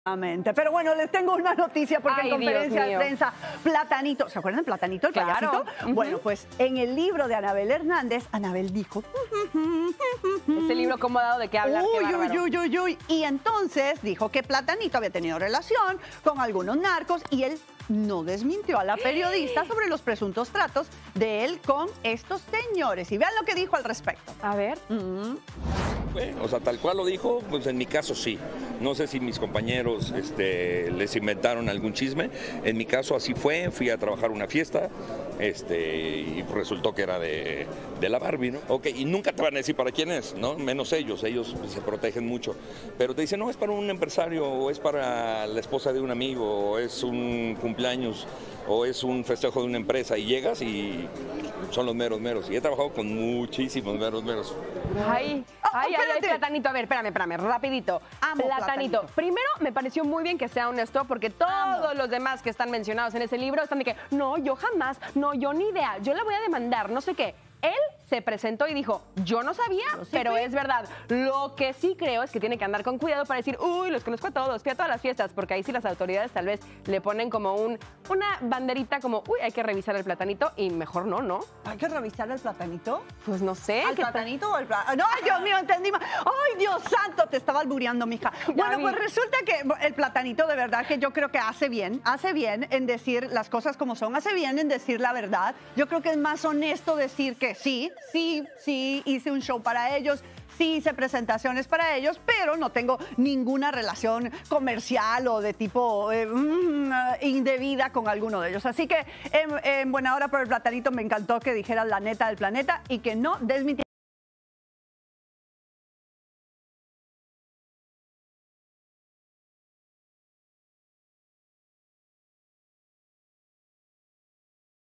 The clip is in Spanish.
Pero bueno, les tengo una noticia porque en conferencia de prensa, Platanito, ¿se acuerdan de Platanito, el payasito? Bueno, pues en el libro de Anabel Hernández, Anabel dijo... Ese libro, ¿cómo ha dado de qué hablar? Uy. Y entonces dijo que Platanito había tenido relación con algunos narcos y él no desmintió a la periodista sobre los presuntos tratos de él con estos señores. Y vean lo que dijo al respecto. A ver. Bueno, o sea, tal cual lo dijo, pues en mi caso sí. No sé si mis compañeros les inventaron algún chisme. En mi caso así fue. Fui a trabajar una fiesta y resultó que era de la Barbie, ¿no? Ok, y nunca te van a decir para quién es, ¿no? Menos ellos. Ellos se protegen mucho. Pero te dicen, no, es para un empresario, o es para la esposa de un amigo, o es un cumpleaños, o es un festejo de una empresa. Y llegas y son los meros. Y he trabajado con muchísimos meros. Ay, Platanito, a ver, espérame, rapidito. Platanito. Primero, me pareció muy bien que sea honesto, porque todos los demás que están mencionados en ese libro están de que, no, yo jamás, no, yo ni idea, yo la voy a demandar, no sé qué. Él se presentó y dijo, yo no sabía, pero es verdad. Lo que sí creo es que tiene que andar con cuidado para decir, uy, los conozco a todos, fui a todas las fiestas, porque ahí sí las autoridades tal vez le ponen como una banderita como, uy, hay que revisar el Platanito y mejor no. ¿Hay que revisar el Platanito? Pues no sé. ¿Al Platanito o el Platanito? No, Dios mío, entendí mal. Ay, Dios santo, te estaba albureando, mija. Bueno, pues resulta que el Platanito de verdad que yo creo que hace bien en decir las cosas como son, hace bien en decir la verdad. Yo creo que es más honesto decir que sí, hice un show para ellos, sí hice presentaciones para ellos, pero no tengo ninguna relación comercial o de tipo indebida con alguno de ellos. Así que en buena hora por el Platanito me encantó que dijeras la neta del planeta y que no desmintiera.